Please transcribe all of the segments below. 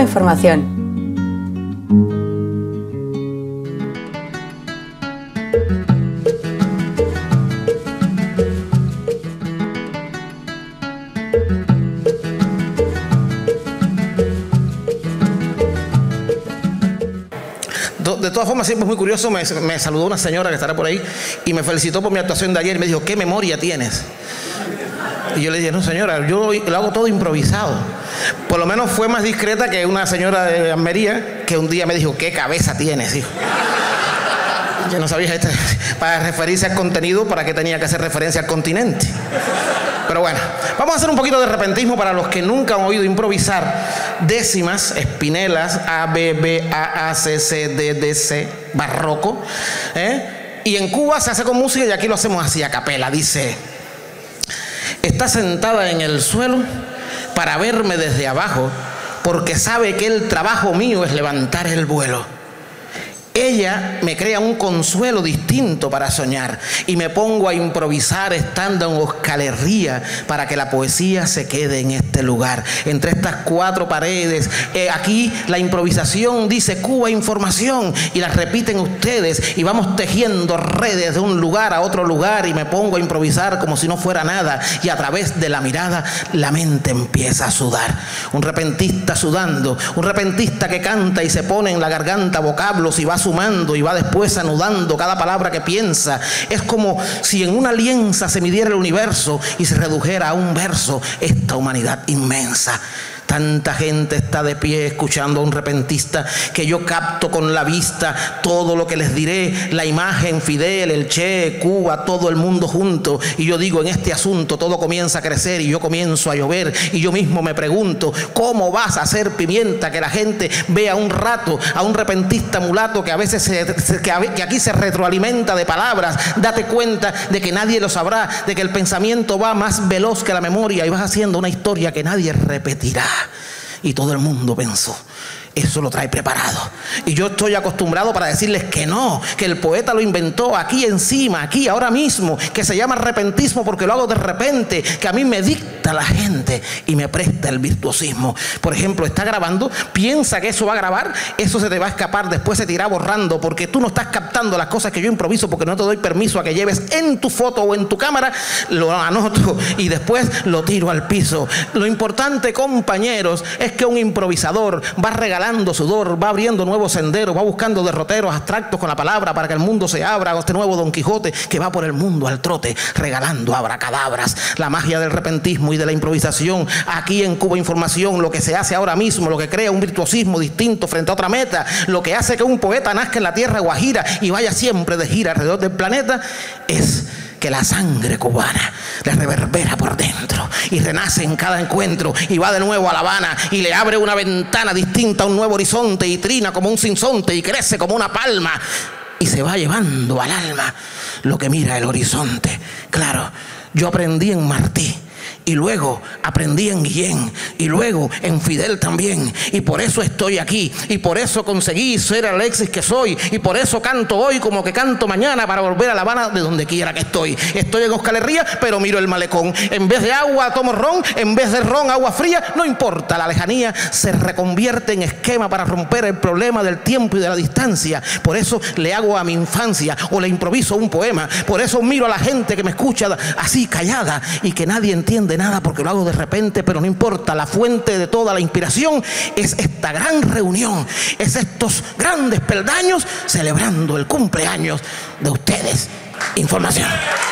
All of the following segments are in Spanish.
Información. De todas formas, siempre es muy curioso, me saludó una señora que estará por ahí y me felicitó por mi actuación de ayer y me dijo, ¿qué memoria tienes? Y yo le dije, no señora, yo lo hago todo improvisado. Por lo menos fue más discreta que una señora de Almería que un día me dijo, ¿qué cabeza tienes, hijo? Yo no sabía para referirse al contenido, ¿para qué tenía que hacer referencia al continente? Pero bueno, vamos a hacer un poquito de repentismo para los que nunca han oído improvisar décimas, espinelas, A, B, B, A, C, C, D, D, C, barroco. Y en Cuba se hace con música y aquí lo hacemos así a capela. Dice, está sentada en el suelo para verme desde abajo porque sabe que el trabajo mío es levantar el vuelo. Ella me crea un consuelo distinto para soñar y me pongo a improvisar estando en Euskal Herria para que la poesía se quede en este lugar, entre estas cuatro paredes. Aquí la improvisación dice Cuba Información y la repiten ustedes y vamos tejiendo redes de un lugar a otro lugar y me pongo a improvisar como si no fuera nada y a través de la mirada la mente empieza a sudar. Un repentista sudando, un repentista que canta y se pone en la garganta vocablos y va sumando y va después anudando cada palabra que piensa. Es como si en una lienza se midiera el universo y se redujera a un verso esta humanidad inmensa. Tanta gente está de pie escuchando a un repentista que yo capto con la vista todo lo que les diré, la imagen, Fidel, el Che, Cuba, todo el mundo junto. Y yo digo, en este asunto todo comienza a crecer y yo comienzo a llover y yo mismo me pregunto, ¿cómo vas a hacer pimienta que la gente vea un rato a un repentista mulato que a veces que aquí se retroalimenta de palabras? Date cuenta de que nadie lo sabrá, de que el pensamiento va más veloz que la memoria y vas haciendo una historia que nadie repetirá. Y todo el mundo pensó, eso lo trae preparado. Y yo estoy acostumbrado para decirles que no, que el poeta lo inventó aquí encima, aquí, ahora mismo, que se llama repentismo porque lo hago de repente, que a mí me dicta la gente y me presta el virtuosismo. Por ejemplo, está grabando, piensa que eso va a grabar, eso se te va a escapar, después se te irá borrando porque tú no estás captando las cosas que yo improviso porque no te doy permiso a que lleves en tu foto o en tu cámara, lo anoto y después lo tiro al piso. Lo importante, compañeros, es que un improvisador va regalando sudor, va abriendo nuevos senderos, va buscando derroteros abstractos con la palabra para que el mundo se abra, este nuevo Don Quijote que va por el mundo al trote regalando abracadabras. La magia del repentismo y de la improvisación aquí en Cuba Información, lo que se hace ahora mismo, lo que crea un virtuosismo distinto frente a otra meta, lo que hace que un poeta nazca en la tierra guajira y vaya siempre de gira alrededor del planeta, es que la sangre cubana le reverbera por dentro y renace en cada encuentro y va de nuevo a La Habana y le abre una ventana distinta a un nuevo horizonte y trina como un sinsonte y crece como una palma y se va llevando al alma lo que mira el horizonte. Claro, yo aprendí en Martí y luego aprendí en Guillén y luego en Fidel también y por eso estoy aquí y por eso conseguí ser el Alexis que soy y por eso canto hoy como que canto mañana para volver a La Habana de donde quiera que estoy. Estoy en Euskal Herria pero miro el malecón, en vez de agua tomo ron, en vez de ron agua fría, no importa, la lejanía se reconvierte en esquema para romper el problema del tiempo y de la distancia. Por eso le hago a mi infancia o le improviso un poema, por eso miro a la gente que me escucha así callada y que nadie entiende nada porque lo hago de repente, pero no importa, la fuente de toda la inspiración es esta gran reunión, es estos grandes peldaños celebrando el cumpleaños de ustedes. Información.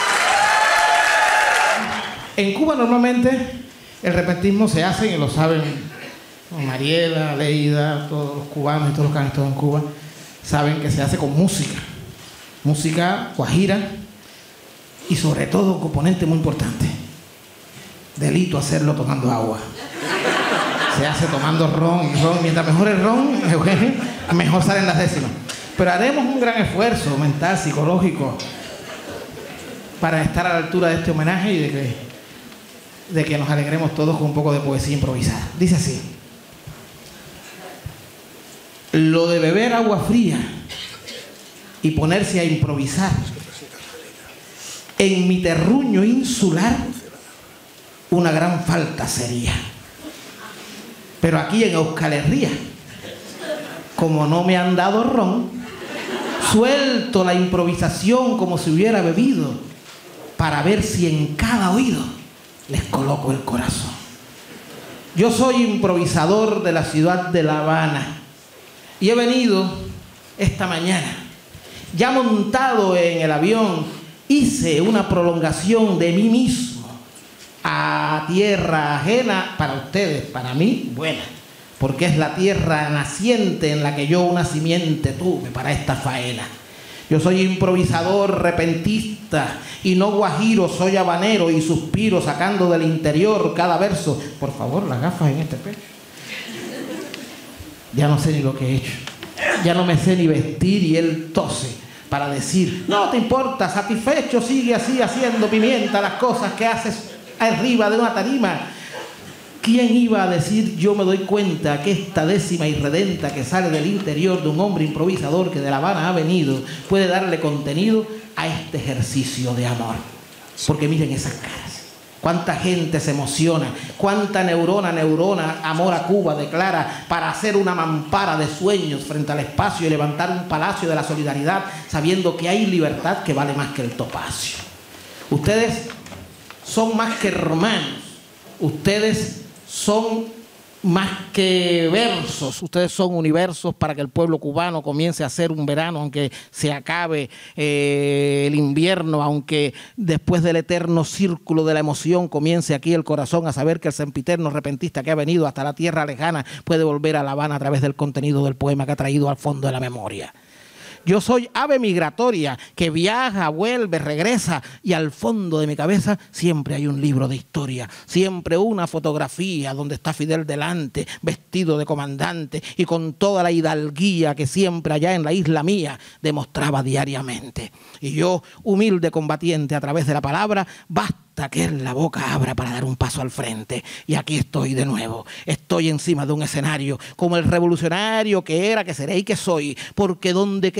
En Cuba normalmente el repentismo se hace, y lo saben Mariela, Leida, todos los cubanos y todos los que han estado en Cuba, saben que se hace con música, música guajira y sobre todo un componente muy importante. Delito hacerlo tomando agua. Se hace tomando ron y ron. Mientras mejor el ron, Eugenio, mejor salen las décimas. Pero haremos un gran esfuerzo mental, psicológico, para estar a la altura de este homenaje y de que nos alegremos todos con un poco de poesía improvisada. Dice así: lo de beber agua fría y ponerse a improvisar en mi terruño insular una gran falta sería. Pero aquí en Euskal Herria, como no me han dado ron, suelto la improvisación como si hubiera bebido, para ver si en cada oído les coloco el corazón. Yo soy improvisador de la ciudad de La Habana y he venido esta mañana. Ya montado en el avión, hice una prolongación de mí mismo a tierra ajena para ustedes, para mí, buena, porque es la tierra naciente en la que yo una simiente tuve para esta faena. Yo soy improvisador repentista y no guajiro, soy habanero y suspiro sacando del interior cada verso. Por favor, las gafas en este pecho. Ya no sé ni lo que he hecho. Ya no me sé ni vestir y él tose para decir, no te importa, satisfecho, sigue así haciendo pimienta las cosas que haces arriba de una tarima. ¿Quién iba a decir, yo me doy cuenta que esta décima irredenta que sale del interior de un hombre improvisador que de La Habana ha venido puede darle contenido a este ejercicio de amor? Porque miren esas caras. Cuánta gente se emociona, cuánta neurona, amor a Cuba declara para hacer una mampara de sueños frente al espacio y levantar un palacio de la solidaridad sabiendo que hay libertad que vale más que el topacio. Ustedes son más que hermanos, ustedes son más que versos, ustedes son universos para que el pueblo cubano comience a hacer un verano, aunque se acabe el invierno, aunque después del eterno círculo de la emoción comience aquí el corazón a saber que el sempiterno repentista que ha venido hasta la tierra lejana puede volver a La Habana a través del contenido del poema que ha traído al fondo de la memoria. Yo soy ave migratoria que viaja, vuelve, regresa y al fondo de mi cabeza siempre hay un libro de historia, siempre una fotografía donde está Fidel delante, vestido de comandante y con toda la hidalguía que siempre allá en la isla mía demostraba diariamente. Y yo, humilde combatiente a través de la palabra, basta que él la boca abra para dar un paso al frente. Y aquí estoy de nuevo. Estoy encima de un escenario como el revolucionario que era, que seré y que soy. Porque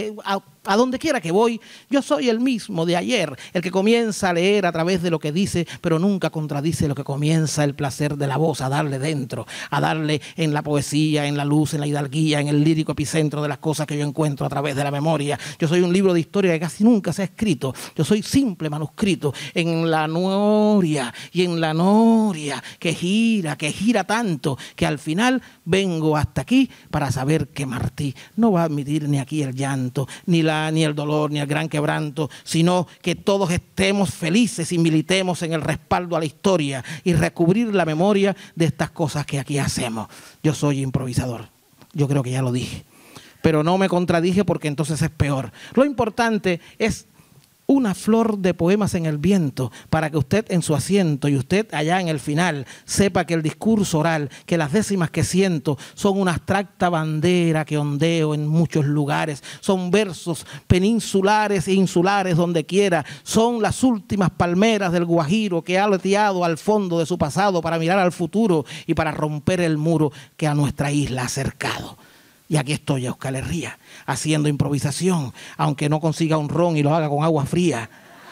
a donde quiera que voy, yo soy el mismo de ayer, el que comienza a leer a través de lo que dice, pero nunca contradice lo que comienza el placer de la voz a darle dentro, a darle en la poesía, en la luz, en la hidalguía, en el lírico epicentro de las cosas que yo encuentro a través de la memoria. Yo soy un libro de historia que casi nunca se ha escrito. Yo soy simple manuscrito en la noria y en la noria que gira tanto que al final vengo hasta aquí para saber que Martí no va a admitir ni aquí el llanto, ni el dolor, ni el gran quebranto, sino que todos estemos felices y militemos en el respaldo a la historia y recubrir la memoria de estas cosas que aquí hacemos. Yo soy improvisador, yo creo que ya lo dije, pero no me contradije porque entonces es peor. Lo importante es una flor de poemas en el viento para que usted en su asiento y usted allá en el final sepa que el discurso oral, que las décimas que siento son una abstracta bandera que ondeo en muchos lugares, son versos peninsulares e insulares donde quiera, son las últimas palmeras del Guajiro que ha aleteado al fondo de su pasado para mirar al futuro y para romper el muro que a nuestra isla ha cercado. Y aquí estoy, Euskal Herria, haciendo improvisación, aunque no consiga un ron y lo haga con agua fría.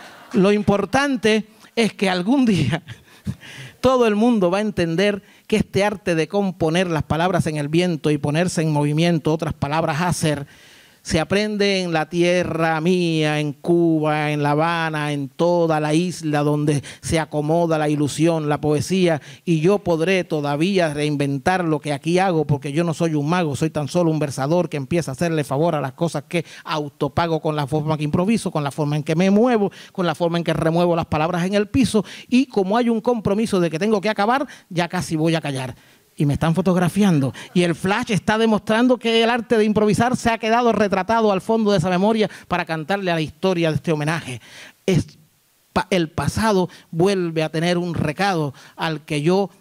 Lo importante es que algún día todo el mundo va a entender que este arte de componer las palabras en el viento y ponerse en movimiento, otras palabras a hacer, se aprende en la tierra mía, en Cuba, en La Habana, en toda la isla donde se acomoda la ilusión, la poesía, y yo podré todavía reinventar lo que aquí hago porque yo no soy un mago, soy tan solo un versador que empieza a hacerle favor a las cosas que autopago con la forma que improviso, con la forma en que me muevo, con la forma en que remuevo las palabras en el piso, y como hay un compromiso de que tengo que acabar, ya casi voy a callar. Y me están fotografiando y el flash está demostrando que el arte de improvisar se ha quedado retratado al fondo de esa memoria para cantarle a la historia de este homenaje. El pasado vuelve a tener un recado al que yo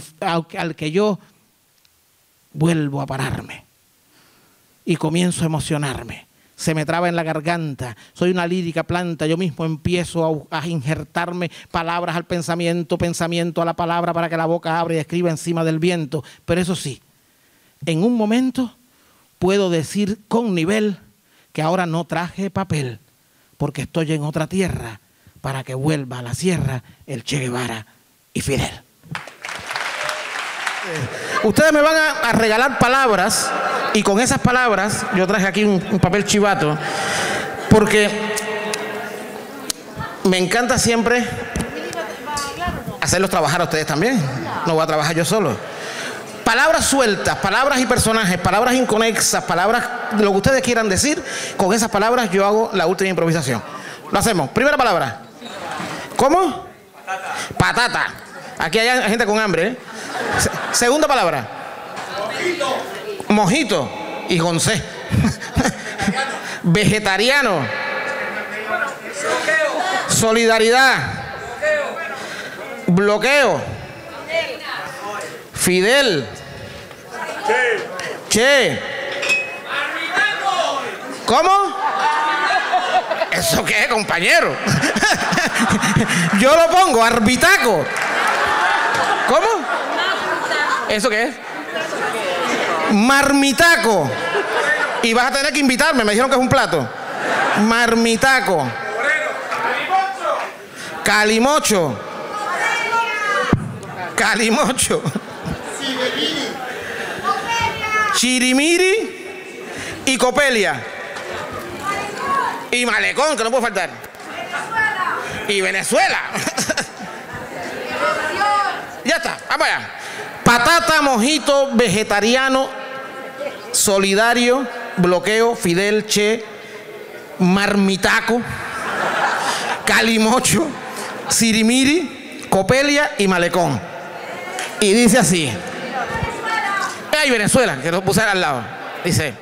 vuelvo a pararme y comienzo a emocionarme. Se me traba en la garganta, soy una lírica planta, yo mismo empiezo a injertarme palabras al pensamiento, pensamiento a la palabra para que la boca abra y escriba encima del viento. Pero eso sí, en un momento puedo decir con nivel que ahora no traje papel, porque estoy en otra tierra para que vuelva a la sierra el Che Guevara y Fidel. Ustedes me van a regalar palabras y con esas palabras, yo traje aquí un papel chivato, porque me encanta siempre hacerlos trabajar a ustedes también. No voy a trabajar yo solo. Palabras sueltas, palabras y personajes, palabras inconexas, palabras, lo que ustedes quieran decir, con esas palabras yo hago la última improvisación. Lo hacemos. Primera palabra. ¿Cómo? Patata. Aquí hay gente con hambre, ¿eh? Segunda palabra. Mojito. Y Gonzé. Vegetariano. Solidaridad. Bloqueo. Fidel. Che. ¿Cómo? ¿Eso qué es, compañero? Yo lo pongo, arbitaco. ¿Cómo? ¿Eso qué es? Marmitaco. Y vas a tener que invitarme, me dijeron que es un plato. Marmitaco. Calimocho. Calimocho. Chirimiri y copelia. Y malecón, que no puede faltar. Y Venezuela. Ya está, vamos allá. Patata, mojito, vegetariano, solidario, bloqueo, Fidel, Che, marmitaco, calimocho, sirimiri, copelia y malecón. Y dice así. Ay, Venezuela, que lo puse al lado. Dice: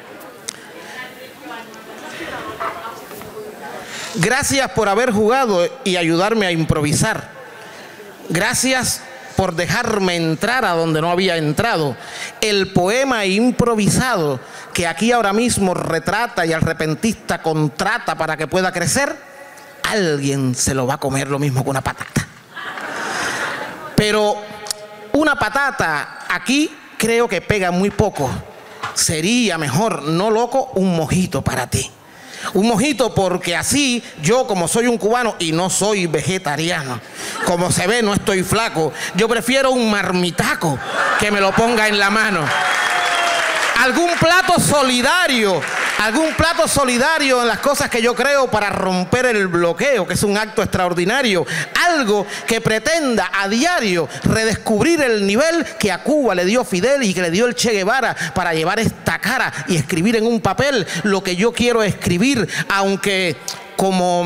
gracias por haber jugado y ayudarme a improvisar. Gracias por dejarme entrar a donde no había entrado. El poema improvisado que aquí ahora mismo retrata y al repentista contrata para que pueda crecer, alguien se lo va a comer lo mismo que una patata. Pero una patata aquí creo que pega muy poco. Sería mejor, no loco, un mojito para ti. Un mojito, porque así yo, como soy un cubano y no soy vegetariano, como se ve no estoy flaco, yo prefiero un marmitaco que me lo ponga en la mano. Algún plato solidario en las cosas que yo creo para romper el bloqueo, que es un acto extraordinario. Algo que pretenda a diario redescubrir el nivel que a Cuba le dio Fidel y que le dio el Che Guevara para llevar esta cara y escribir en un papel lo que yo quiero escribir, aunque como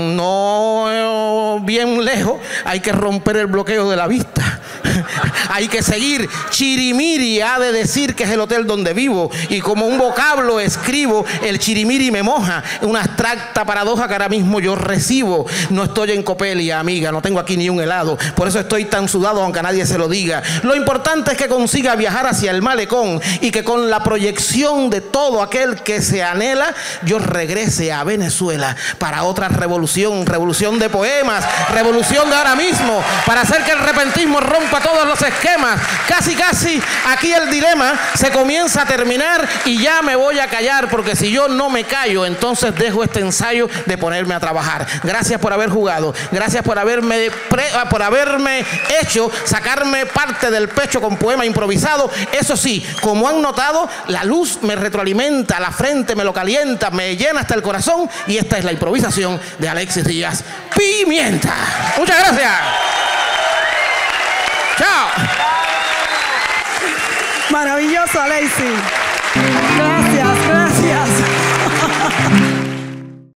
no bien lejos, hay que romper el bloqueo de la vista. Hay que seguir. Chirimiri ha de decir que es el hotel donde vivo, y como un vocablo escribo, el chirimiri me moja. Una abstracta paradoja que ahora mismo yo recibo. No estoy en Copelia, amiga, no tengo aquí ni un helado, por eso estoy tan sudado aunque a nadie se lo diga. Lo importante es que consiga viajar hacia el malecón y que con la proyección de todo aquel que se anhela, yo regrese a Venezuela para otra revolución, revolución de poemas, revolución de ahora mismo, para hacer que el repentismo rompa todos los esquemas. Casi aquí el dilema se comienza a terminar y ya me voy a callar, porque si yo no me callo, entonces dejo este ensayo de ponerme a trabajar. Gracias por haber jugado, gracias por haberme hecho sacarme parte del pecho con poema improvisado. Eso sí, como han notado, la luz me retroalimenta, la frente me lo calienta, me llena hasta el corazón, y esta es la improvisación de Alexis Díaz Pimienta. Muchas gracias. Chao. Maravilloso, Alexis.